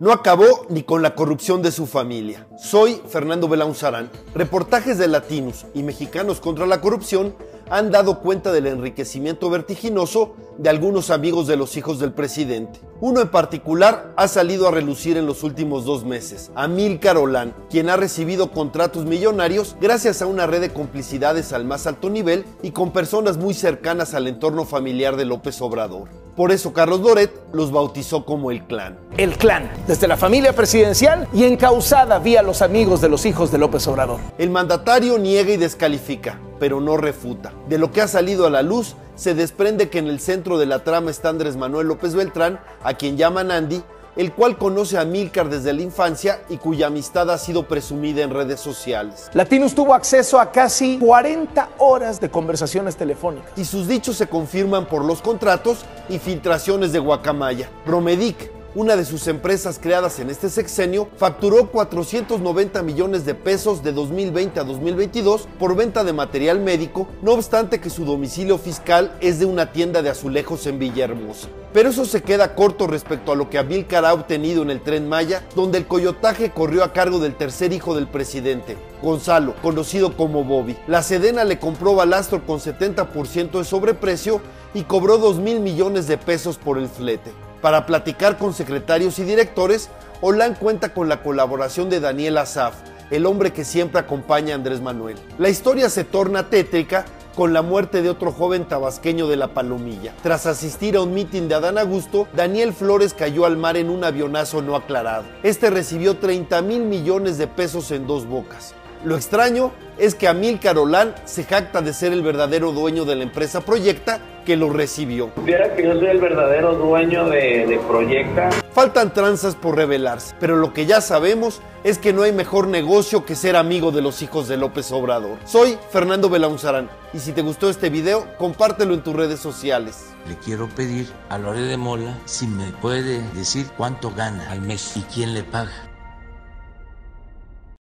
No acabó ni con la corrupción de su familia. Soy Fernando Belaunzarán. Reportajes de Latinos y Mexicanos contra la Corrupción han dado cuenta del enriquecimiento vertiginoso de algunos amigos de los hijos del presidente. Uno en particular ha salido a relucir en los últimos 2 meses, Amílcar Olán, quien ha recibido contratos millonarios gracias a una red de complicidades al más alto nivel y con personas muy cercanas al entorno familiar de López Obrador. Por eso Carlos Loret los bautizó como el Clan. El Clan, desde la familia presidencial y encausada vía los amigos de los hijos de López Obrador. El mandatario niega y descalifica, pero no refuta. De lo que ha salido a la luz, se desprende que en el centro de la trama está Andrés Manuel López Beltrán, a quien llaman Andy, el cual conoce a Amílcar desde la infancia y cuya amistad ha sido presumida en redes sociales. Latinos tuvo acceso a casi 40 horas de conversaciones telefónicas. Y sus dichos se confirman por los contratos y filtraciones de Guacamaya. Romedic, una de sus empresas creadas en este sexenio, facturó 490 millones de pesos de 2020 a 2022 por venta de material médico, no obstante que su domicilio fiscal es de una tienda de azulejos en Villahermosa. Pero eso se queda corto respecto a lo que Amílcar ha obtenido en el Tren Maya, donde el coyotaje corrió a cargo del tercer hijo del presidente, Gonzalo, conocido como Bobby. La Sedena le compró Balastro con 70% de sobreprecio y cobró 2,000 millones de pesos por el flete. Para platicar con secretarios y directores, Olán cuenta con la colaboración de Daniel Asaf, el hombre que siempre acompaña a Andrés Manuel. La historia se torna tétrica con la muerte de otro joven tabasqueño de La Palomilla. Tras asistir a un mitin de Adán Augusto, Daniel Flores cayó al mar en un avionazo no aclarado. Este recibió 30,000 millones de pesos en 2 bocas. Lo extraño es que Amílcar Olán se jacta de ser el verdadero dueño de la empresa Proyecta que lo recibió. Supiera que yo soy el verdadero dueño de Proyecta. Faltan tranzas por revelarse, pero lo que ya sabemos es que no hay mejor negocio que ser amigo de los hijos de López Obrador. Soy Fernando Belaunzarán y si te gustó este video, compártelo en tus redes sociales. Le quiero pedir a Loret de Mola si me puede decir cuánto gana al mes y quién le paga.